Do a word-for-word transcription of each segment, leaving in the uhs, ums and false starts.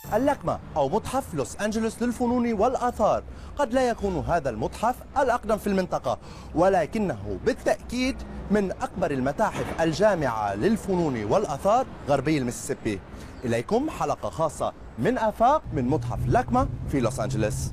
اللكمة أو متحف لوس أنجلوس للفنون والآثار. قد لا يكون هذا المتحف الأقدم في المنطقة، ولكنه بالتأكيد من أكبر المتاحف الجامعة للفنون والآثار غربي المسيسيبي. إليكم حلقة خاصة من آفاق من متحف لكمة في لوس أنجلوس.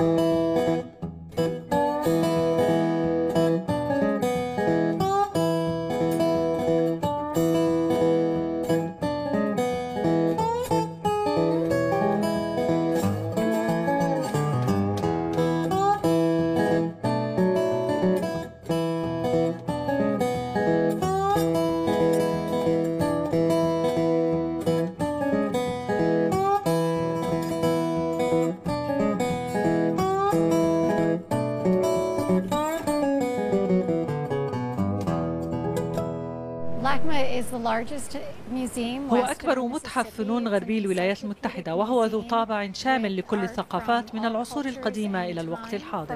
هو أكبر متحف فنون غربي الولايات المتحدة، وهو ذو طابع شامل لكل الثقافات من العصور القديمة إلى الوقت الحاضر.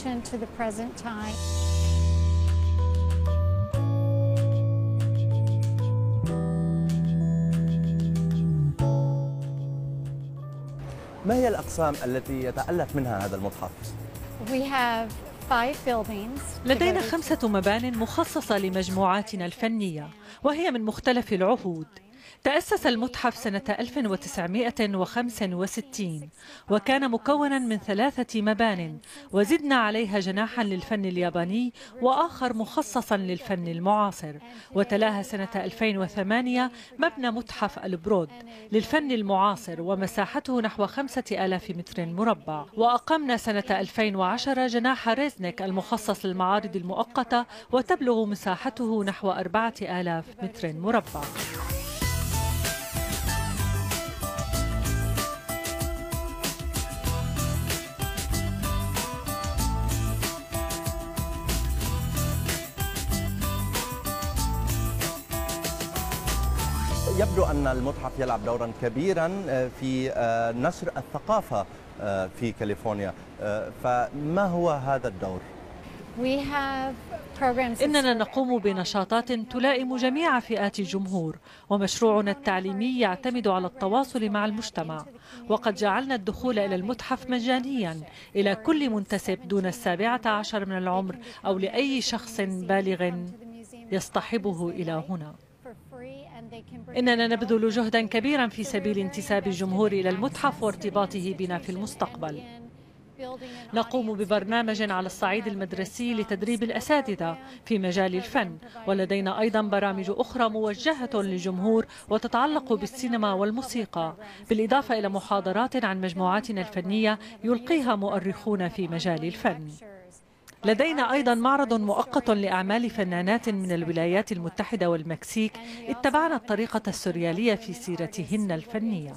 ما هي الأقسام التي يتألف منها هذا المتحف؟ لدينا خمسة مبان مخصصة لمجموعاتنا الفنية، وهي من مختلف العهود. تأسس المتحف سنة ألف وتسعمائة وخمسة وستين وكان مكونا من ثلاثة مبان، وزدنا عليها جناحا للفن الياباني وآخر مخصصا للفن المعاصر. وتلاها سنة ألفين وثمانية مبنى متحف البرود للفن المعاصر، ومساحته نحو خمسة آلاف متر مربع. وأقمنا سنة ألفين وعشرة جناح ريزنيك المخصص للمعارض المؤقتة، وتبلغ مساحته نحو أربعة آلاف متر مربع. يبدو أن المتحف يلعب دورا كبيرا في نشر الثقافة في كاليفورنيا، فما هو هذا الدور؟ إننا نقوم بنشاطات تلائم جميع فئات الجمهور، ومشروعنا التعليمي يعتمد على التواصل مع المجتمع. وقد جعلنا الدخول إلى المتحف مجانيا إلى كل منتسب دون السابعة عشر من العمر أو لأي شخص بالغ يصطحبه إلى هنا. إننا نبذل جهدا كبيرا في سبيل انتساب الجمهور إلى المتحف وارتباطه بنا في المستقبل. نقوم ببرنامج على الصعيد المدرسي لتدريب الأساتذة في مجال الفن، ولدينا أيضا برامج أخرى موجهة للجمهور وتتعلق بالسينما والموسيقى، بالإضافة إلى محاضرات عن مجموعاتنا الفنية يلقيها مؤرخون في مجال الفن. لدينا أيضا معرض مؤقت لأعمال فنانات من الولايات المتحدة والمكسيك اتبعنا الطريقة السوريالية في سيرتهن الفنية.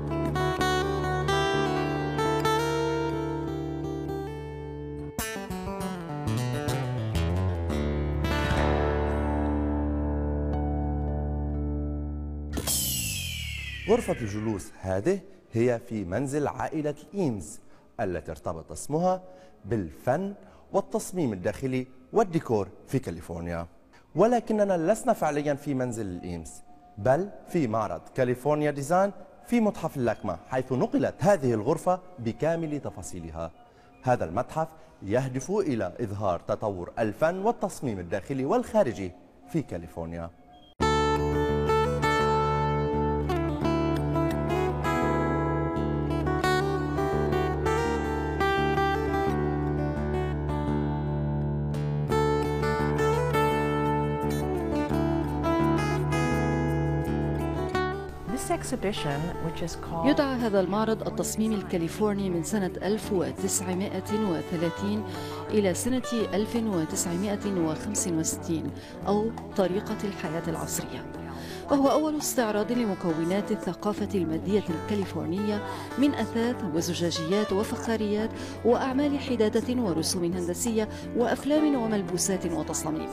غرفة الجلوس هذه هي في منزل عائلة الإيمز التي ارتبط اسمها بالفن والتصميم الداخلي والديكور في كاليفورنيا. ولكننا لسنا فعليا في منزل الإيمز، بل في معرض كاليفورنيا ديزاين في متحف اللكمة، حيث نقلت هذه الغرفة بكامل تفاصيلها. هذا المتحف يهدف إلى إظهار تطور الفن والتصميم الداخلي والخارجي في كاليفورنيا. يدعى هذا المعرض التصميم الكاليفورني من سنة ألف وتسعمائة وثلاثين إلى سنة ألف وتسعمائة وخمسة وستين أو طريقة الحياة العصرية، وهو أول استعراض لمكونات الثقافة المادية الكاليفورنية من أثاث وزجاجيات وفخاريات وأعمال حدادة ورسوم هندسية وأفلام وملبوسات وتصاميم.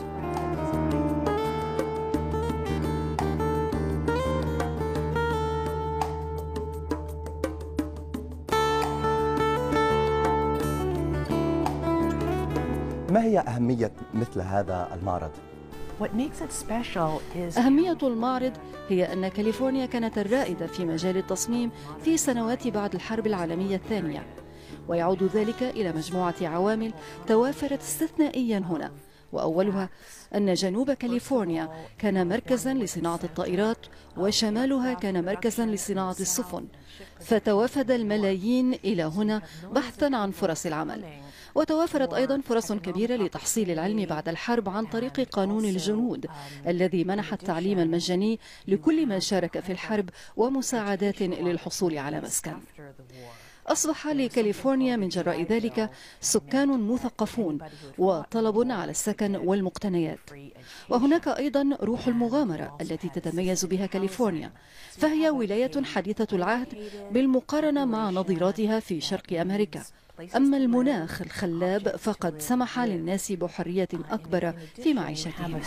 ما هي أهمية مثل هذا المعرض؟ أهمية المعرض هي أن كاليفورنيا كانت الرائدة في مجال التصميم في سنوات بعد الحرب العالمية الثانية، ويعود ذلك إلى مجموعة عوامل توافرت استثنائيا هنا، وأولها أن جنوب كاليفورنيا كان مركزا لصناعة الطائرات وشمالها كان مركزا لصناعة السفن، فتوافد الملايين إلى هنا بحثا عن فرص العمل. وتوافرت أيضا فرص كبيرة لتحصيل العلم بعد الحرب عن طريق قانون الجنود الذي منح التعليم المجاني لكل من شارك في الحرب ومساعدات للحصول على مسكن. أصبح لكاليفورنيا من جراء ذلك سكان مثقفون وطلب على السكن والمقتنيات، وهناك أيضا روح المغامرة التي تتميز بها كاليفورنيا، فهي ولاية حديثة العهد بالمقارنة مع نظيراتها في شرق أمريكا. أما المناخ الخلاب فقد سمح للناس بحرية أكبر في معيشتهم.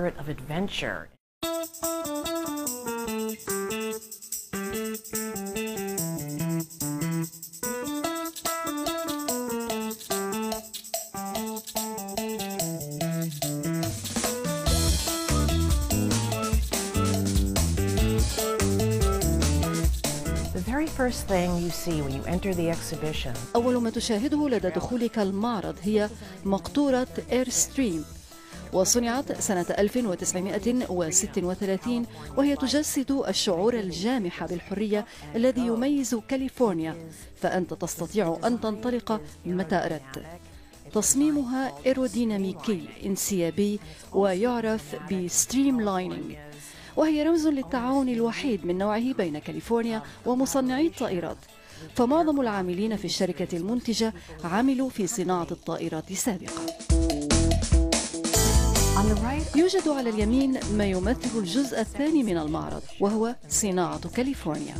أول ما تشاهده لدى دخولك المعرض هي مقطورة إيرستريم، وصنعت سنة ألف وتسعمائة وستة وثلاثين، وهي تجسد الشعور الجامح بالحرية الذي يميز كاليفورنيا، فأنت تستطيع أن تنطلق متى أردت. تصميمها إيروديناميكي انسيابي ويعرف بستريم لايننج، وهي رمز للتعاون الوحيد من نوعه بين كاليفورنيا ومصنعي الطائرات، فمعظم العاملين في الشركة المنتجة عملوا في صناعة الطائرات سابقا. يوجد على اليمين ما يمثل الجزء الثاني من المعرض، وهو صناعة كاليفورنيا.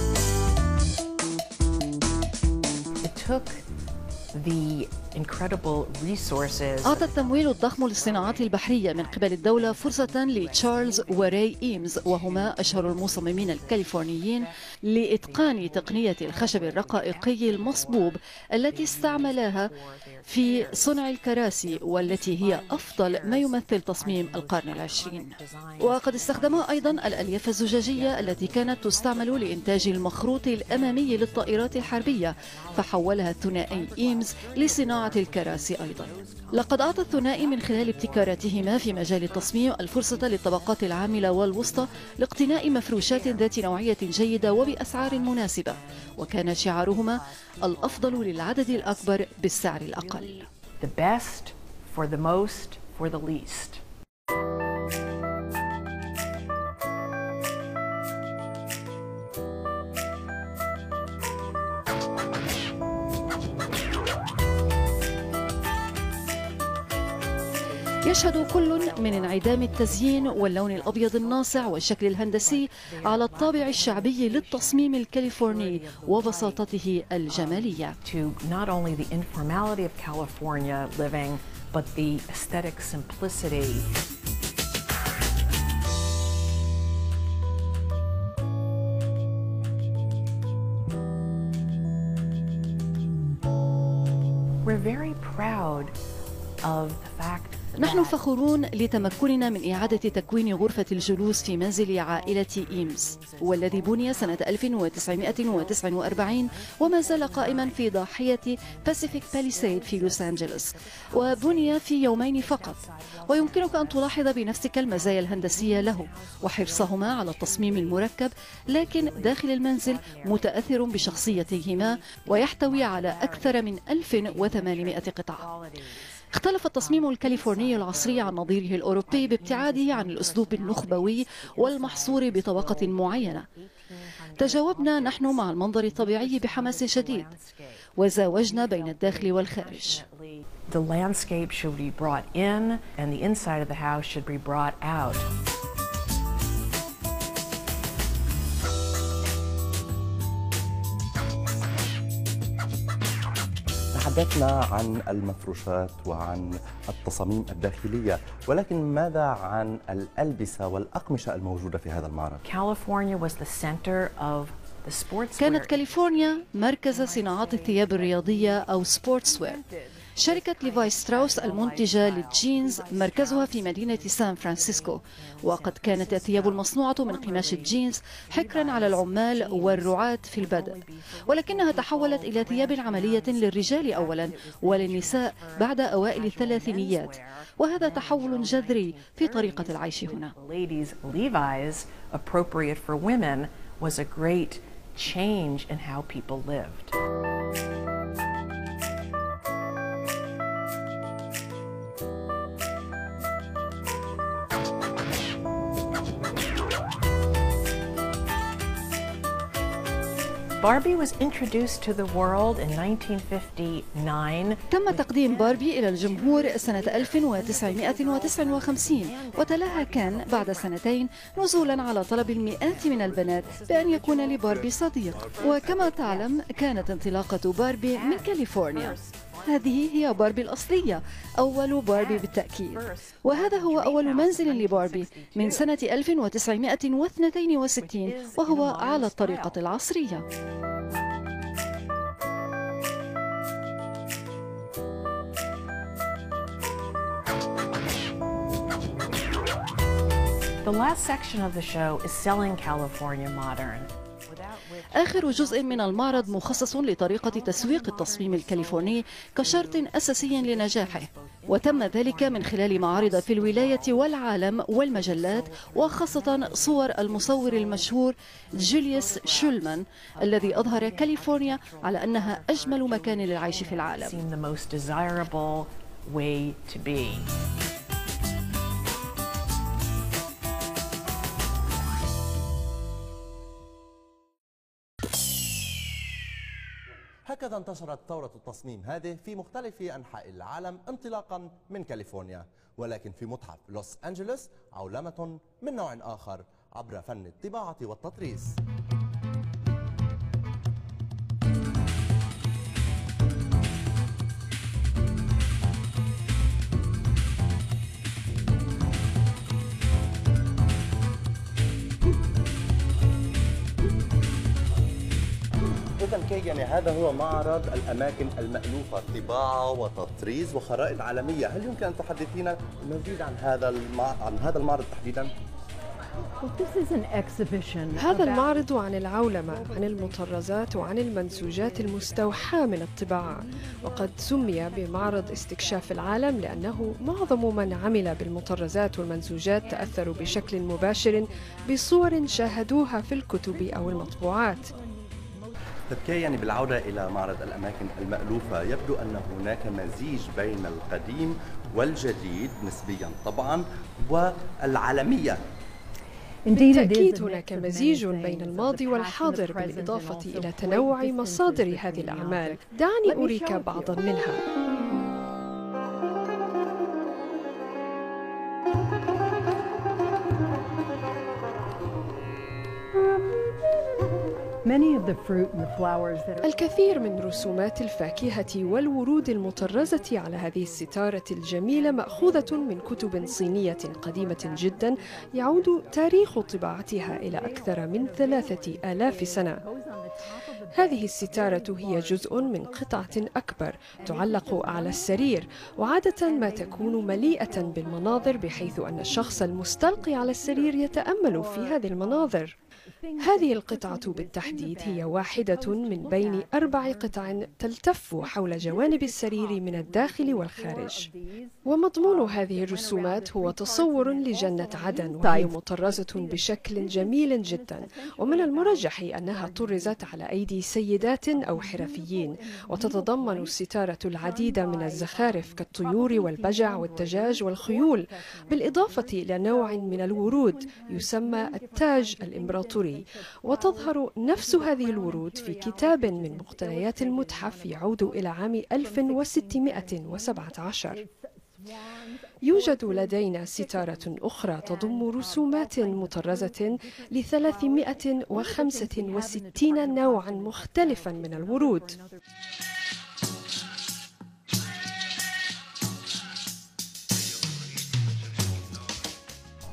أعطى التمويل الضخم للصناعات البحرية من قبل الدولة فرصة لتشارلز وراي إيمز، وهما أشهر المصممين الكاليفورنيين، لإتقان تقنية الخشب الرقائقي المصبوب التي استعملها في صنع الكراسي، والتي هي أفضل ما يمثل تصميم القرن العشرين. وقد استخدما أيضا الألياف الزجاجية التي كانت تستعمل لإنتاج المخروط الأمامي للطائرات الحربية، فحولها الثنائي إيمز لصناعة الكراسي أيضا. لقد أعطى الثنائي من خلال ابتكاراتهما في مجال التصميم الفرصة للطبقات العاملة والوسطى لاقتناء مفروشات ذات نوعية جيدة وبأسعار مناسبة، وكان شعارهما الأفضل للعدد الأكبر بالسعر الأقل. The best for the most for the least. يشهد كل من انعدام التزيين واللون الأبيض الناصع والشكل الهندسي على الطابع الشعبي للتصميم الكاليفورني وبساطته الجمالية. We're very proud of the fact نحن فخورون لتمكننا من إعادة تكوين غرفة الجلوس في منزل عائلة إيمز، والذي بني سنة ألف وتسعمائة وتسعة وأربعين وما زال قائما في ضاحية باسيفيك باليسيد في لوس أنجلوس، وبني في يومين فقط. ويمكنك أن تلاحظ بنفسك المزايا الهندسية له وحرصهما على التصميم المركب، لكن داخل المنزل متأثر بشخصيتيهما ويحتوي على أكثر من ألف وثمانمائة قطعة. اختلف التصميم الكاليفورني العصري عن نظيره الأوروبي بابتعاده عن الأسلوب النخبوي والمحصور بطبقة معينة. تجاوبنا نحن مع المنظر الطبيعي بحماس شديد، وزاوجنا بين الداخل والخارج. The landscape should be brought in and the inside of the house should be brought out. تحدثنا عن المفروشات وعن التصاميم الداخلية، ولكن ماذا عن الألبسة والأقمشة الموجودة في هذا المعرض؟ كانت كاليفورنيا مركز صناعات الثياب الرياضية أو سبورتس وير. شركة ليفاي ستراوس المنتجة للجينز مركزها في مدينة سان فرانسيسكو، وقد كانت الثياب المصنوعة من قماش الجينز حكرا على العمال والرعاة في البدء، ولكنها تحولت إلى ثياب عملية للرجال أولا وللنساء بعد أوائل الثلاثينيات، وهذا تحول جذري في طريقة العيش هنا. change in how people lived. Barbie was introduced to the world in nineteen fifty-nine. تم تقديم باربي إلى الجمهور سنة ألف وتسعمائة وتسعة وخمسين، وتلاها كان بعد سنتين نزولا على طلب المئات من البنات بأن يكون لباربي صديق. وكما تعلم كانت انطلاقة باربي من كاليفورنيا. هذه هي باربي الأصلية، أول باربي بالتأكيد، وهذا هو أول منزل لباربي من سنة ألف وتسعمائة واثنين وستين، وهو على الطريقة العصرية. The last section of the show is selling California modern. آخر جزء من المعرض مخصص لطريقة تسويق التصميم الكاليفورني كشرط أساسي لنجاحه، وتم ذلك من خلال معارض في الولاية والعالم والمجلات، وخاصة صور المصور المشهور جوليوس شولمان الذي أظهر كاليفورنيا على أنها أجمل مكان للعيش في العالم. هكذا انتشرت ثورة التصميم هذه في مختلف أنحاء العالم انطلاقا من كاليفورنيا، ولكن في متحف لوس أنجلوس عولمة من نوع آخر عبر فن الطباعة والتطريز. إذن كي يعني هذا هو معرض الأماكن المألوفة، طباعة وتطريز وخرائط عالمية. هل يمكن أن تحدثينا مزيد عن هذا المع... عن هذا المعرض تحديدا؟ هذا المعرض عن العولمة، عن المطرزات وعن المنسوجات المستوحاة من الطباعة، وقد سمي بمعرض استكشاف العالم لأنه معظم من عمل بالمطرزات والمنسوجات تأثروا بشكل مباشر بصور شاهدوها في الكتب أو المطبوعات. تذكير يعني بالعودة إلى معرض الأماكن المألوفة، يبدو أن هناك مزيج بين القديم والجديد نسبيا طبعا والعالمية. بالتأكيد هناك مزيج بين الماضي والحاضر بالإضافة إلى تنوع مصادر هذه الأعمال. دعني أريك بعضا منها. الكثير من رسومات الفاكهة والورود المطرزة على هذه الستارة الجميلة مأخوذة من كتب صينية قديمة جدا يعود تاريخ طباعتها إلى أكثر من ثلاثة آلاف سنة. هذه الستارة هي جزء من قطعة أكبر تعلق على السرير، وعادة ما تكون مليئة بالمناظر بحيث أن الشخص المستلقي على السرير يتأمل في هذه المناظر. هذه القطعة بالتحديد هي واحدة من بين أربع قطع تلتف حول جوانب السرير من الداخل والخارج. ومضمون هذه الرسومات هو تصور لجنة عدن، وهي مطرزة بشكل جميل جدا، ومن المرجح أنها طرزت على أيدي سيدات أو حرفيين، وتتضمن الستارة العديد من الزخارف كالطيور والبجع والدجاج والخيول، بالإضافة إلى نوع من الورود يسمى التاج الإمبراطوري. وتظهر نفس هذه الورود في كتاب من مقتنيات المتحف يعود إلى عام ألف وستمائة وسبعة عشر. يوجد لدينا ستارة أخرى تضم رسومات مطرزة لثلاثمائة وخمسة وستين نوعا مختلفا من الورود.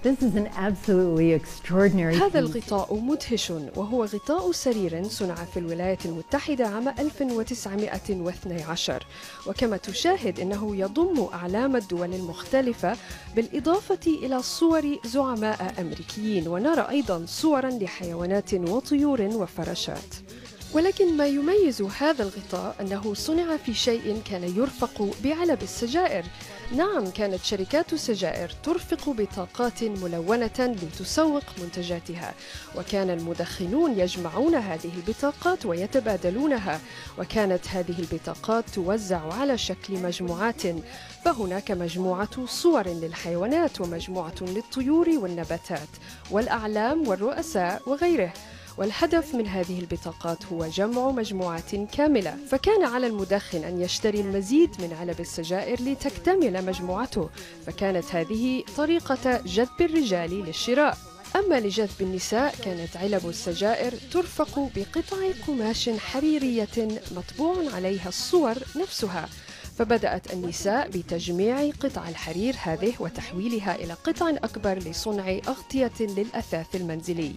هذا الغطاء مدهش، وهو غطاء سرير صنع في الولايات المتحدة عام ألف وتسعمائة واثني عشر، وكما تشاهد إنه يضم أعلام الدول المختلفة بالإضافة إلى صور زعماء أمريكيين، ونرى أيضا صورا لحيوانات وطيور وفراشات. ولكن ما يميز هذا الغطاء أنه صنع في شيء كان يرفق بعلب السجائر. نعم، كانت شركات السجائر ترفق بطاقات ملونة لتسوق منتجاتها، وكان المدخنون يجمعون هذه البطاقات ويتبادلونها، وكانت هذه البطاقات توزع على شكل مجموعات، فهناك مجموعة صور للحيوانات ومجموعة للطيور والنباتات والأعلام والرؤساء وغيره. والهدف من هذه البطاقات هو جمع مجموعات كاملة، فكان على المدخن أن يشتري المزيد من علب السجائر لتكتمل مجموعته، فكانت هذه طريقة جذب الرجال للشراء. أما لجذب النساء كانت علب السجائر ترفق بقطع قماش حريرية مطبوع عليها الصور نفسها، فبدأت النساء بتجميع قطع الحرير هذه وتحويلها إلى قطع أكبر لصنع أغطية للأثاث المنزلي.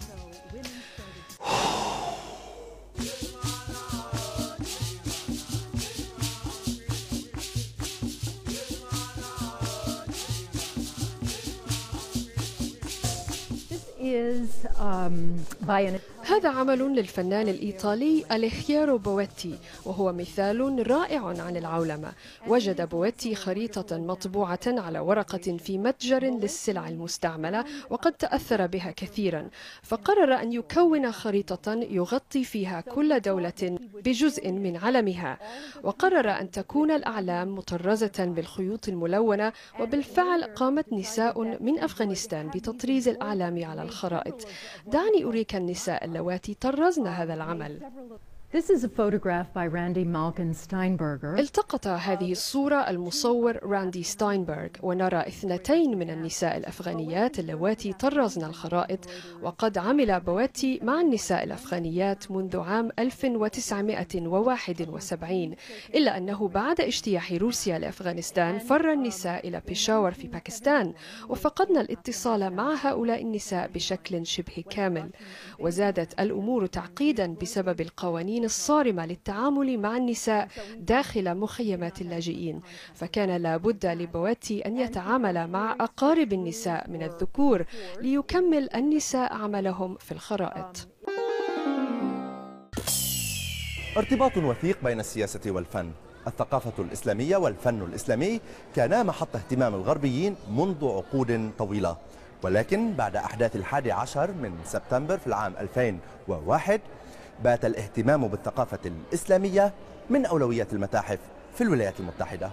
هذا عمل للفنان الإيطالي أليخيرو بويتي، وهو مثال رائع عن العولمة. وجد بويتي خريطة مطبوعة على ورقة في متجر للسلع المستعملة، وقد تأثر بها كثيرا، فقرر أن يكون خريطة يغطي فيها كل دولة بجزء من علمها، وقرر أن تكون الأعلام مطرزة بالخيوط الملونة. وبالفعل قامت نساء من أفغانستان بتطريز الأعلام على الخرائط. دعني أريك النساء اللواتي طرزن هذا العمل. This is a photograph by Randy Malkin Steinberger. التقط هذه الصورة المصور راندي ستاينبرغ، ونرى اثنتين من النساء الأفغانيات اللواتي طرزن الخرائط. وقد عمل بويتي مع النساء الأفغانيات منذ عام ألف وتسعمائة وواحد وسبعين، إلا أنه بعد اجتياح روسيا لأفغانستان فر النساء إلى بيشاور في باكستان، وفقدنا الاتصال مع هؤلاء النساء بشكل شبه كامل. وزادت الأمور تعقيدا بسبب القوانين الصارمة للتعامل مع النساء داخل مخيمات اللاجئين، فكان لابد لبويتي أن يتعامل مع أقارب النساء من الذكور ليكمل النساء عملهم في الخرائط. ارتباط وثيق بين السياسة والفن. الثقافة الإسلامية والفن الإسلامي كانا محط اهتمام الغربيين منذ عقود طويلة، ولكن بعد أحداث الحادي عشر من سبتمبر في العام ألفين وواحد بات الاهتمام بالثقافة الإسلامية من أولويات المتاحف في الولايات المتحدة.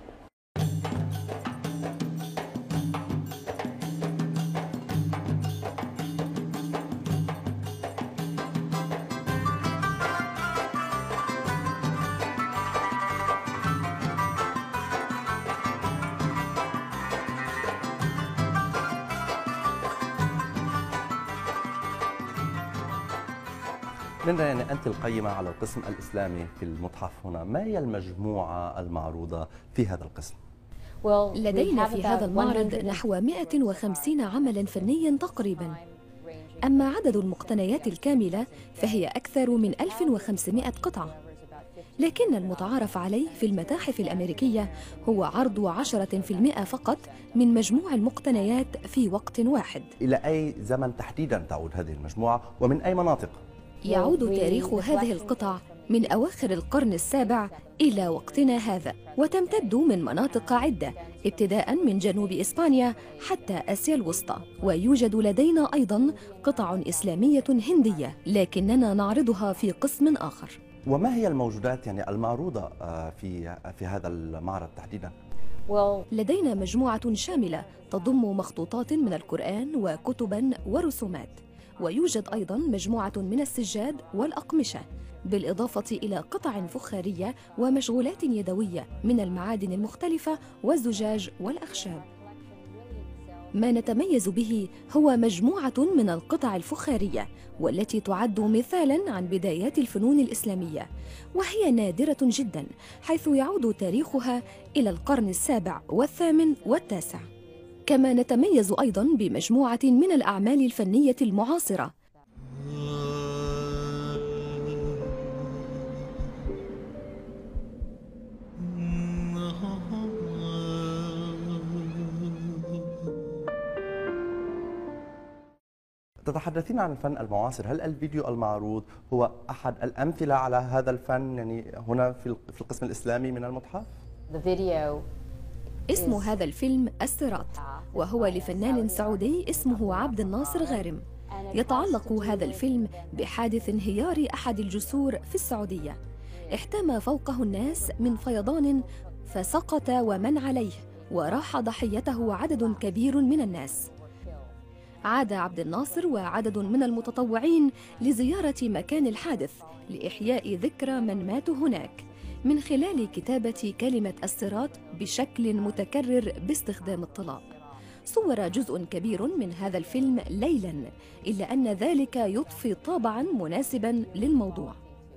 ليندا، يعني أنت القيمة على القسم الإسلامي في المتحف هنا، ما هي المجموعة المعروضة في هذا القسم؟ لدينا في هذا المعرض نحو مئة وخمسين عملا فنيا تقريبا. أما عدد المقتنيات الكاملة فهي أكثر من ألف وخمسمائة قطعة، لكن المتعارف عليه في المتاحف الأمريكية هو عرض عشرة بالمئة فقط من مجموع المقتنيات في وقت واحد. إلى أي زمن تحديدا تعود هذه المجموعة ومن أي مناطق؟ يعود تاريخ هذه القطع من أواخر القرن السابع إلى وقتنا هذا، وتمتد من مناطق عدة ابتداء من جنوب إسبانيا حتى آسيا الوسطى. ويوجد لدينا أيضاً قطع إسلامية هندية، لكننا نعرضها في قسم آخر. وما هي الموجودات يعني المعروضة في في هذا المعرض تحديداً؟ لدينا مجموعة شاملة تضم مخطوطات من القرآن وكتباً ورسومات، ويوجد أيضاً مجموعة من السجاد والأقمشة، بالإضافة إلى قطع فخارية ومشغولات يدوية من المعادن المختلفة والزجاج والأخشاب. ما نتميز به هو مجموعة من القطع الفخارية، والتي تعد مثالاً عن بدايات الفنون الإسلامية، وهي نادرة جداً حيث يعود تاريخها إلى القرن السابع والثامن والتاسع. كما نتميز أيضاً بمجموعة من الأعمال الفنية المعاصرة. تتحدثين عن الفن المعاصر، هل الفيديو المعروض هو أحد الأمثلة على هذا الفن يعني هنا في في القسم الإسلامي من المتحف؟ اسم هذا الفيلم الصراط، وهو لفنان سعودي اسمه عبد الناصر غارم. يتعلق هذا الفيلم بحادث انهيار أحد الجسور في السعودية، احتمى فوقه الناس من فيضان فسقط ومن عليه، وراح ضحيته عدد كبير من الناس. عاد عبد الناصر وعدد من المتطوعين لزيارة مكان الحادث لإحياء ذكرى من ماتوا هناك من خلال كتابة كلمة الصراط بشكل متكرر باستخدام الطلاء. صور جزء كبير من هذا الفيلم ليلاً، إلا أن ذلك يضفي طابعاً مناسباً للموضوع.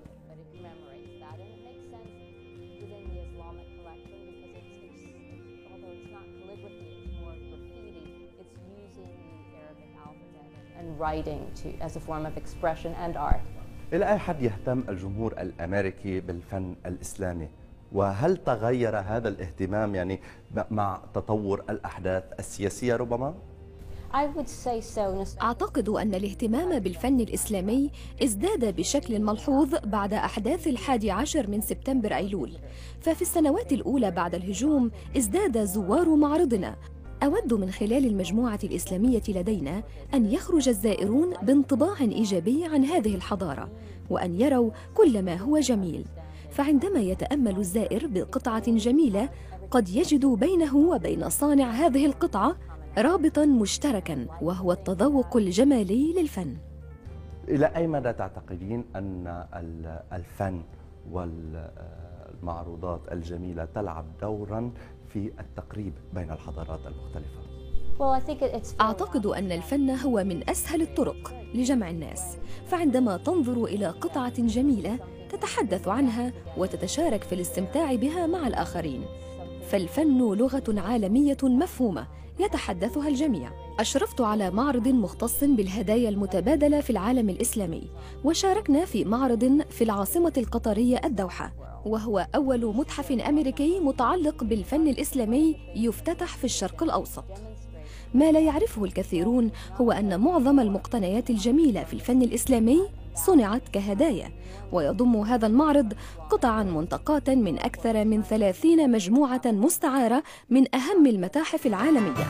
writing to, as a form of expression and art. إلى أي حد يهتم الجمهور الأمريكي بالفن الإسلامي؟ وهل تغير هذا الاهتمام يعني مع تطور الأحداث السياسية ربما؟ I would say so. أعتقد أن الاهتمام بالفن الإسلامي ازداد بشكل ملحوظ بعد أحداث الحادي عشر من سبتمبر أيلول، ففي السنوات الأولى بعد الهجوم ازداد زوار معرضنا. أود من خلال المجموعة الإسلامية لدينا أن يخرج الزائرون بانطباع إيجابي عن هذه الحضارة، وأن يروا كل ما هو جميل. فعندما يتأمل الزائر بقطعة جميلة قد يجد بينه وبين صانع هذه القطعة رابطاً مشتركاً، وهو التذوق الجمالي للفن. إلى أي مدى تعتقدين أن الفن والمعروضات الجميلة تلعب دوراً في التقريب بين الحضارات المختلفة؟ أعتقد أن الفن هو من أسهل الطرق لجمع الناس، فعندما تنظر إلى قطعة جميلة تتحدث عنها وتتشارك في الاستمتاع بها مع الآخرين، فالفن لغة عالمية مفهومة يتحدثها الجميع. أشرفت على معرض مختص بالهدايا المتبادلة في العالم الإسلامي، وشاركنا في معرض في العاصمة القطرية الدوحة، وهو أول متحف أمريكي متعلق بالفن الإسلامي يفتتح في الشرق الأوسط. ما لا يعرفه الكثيرون هو أن معظم المقتنيات الجميلة في الفن الإسلامي صنعت كهدايا، ويضم هذا المعرض قطعاً منتقاة من أكثر من ثلاثين مجموعة مستعارة من أهم المتاحف العالمية.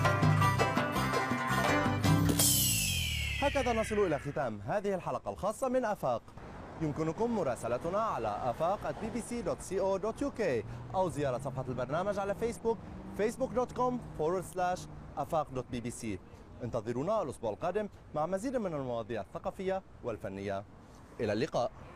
هكذا نصل إلى ختام هذه الحلقة الخاصة من آفاق. يمكنكم مراسلتنا على آفاق آت بي بي سي دوت سي أو دوت يو كي أو زيارة صفحة البرنامج على فيسبوك فيسبوك دوت كوم فورورد سلاش آفاق دوت بي بي سي. انتظرونا الأسبوع القادم مع مزيد من المواضيع الثقافية والفنية. إلى اللقاء.